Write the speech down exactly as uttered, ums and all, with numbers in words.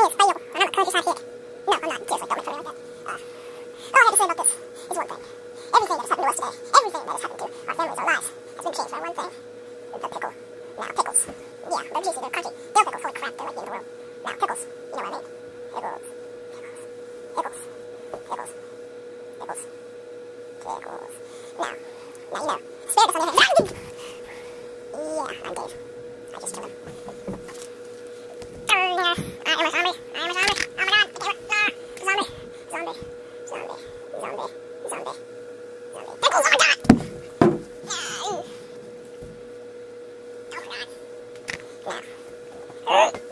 is fail. And I'm a Kurdish hot hit. No, I'm not. Seriously, don't make fun of me like that. Uh, all I have to say about this is one thing. Everything that has happened to us today, everything that has happened to our families, our lives, has been changed by one thing. The pickle. Now, pickles. Yeah, they're juicy, they're crunchy. Dill pickles, holy crap, they're like the end of the world. Now, pickles. You know what I mean? Pickles. Pickles. Pickles. Pickles. Pickles. Now, now you know. Asparagus on your head. Yeah, I'm Dave. I just killed him. I'm a zombie. I'm a zombie. Oh my god. Ah, zombie. Zombie. Zombie. Zombie. Zombie. Zombie. Pickles, oh my god! Oh my god. Now.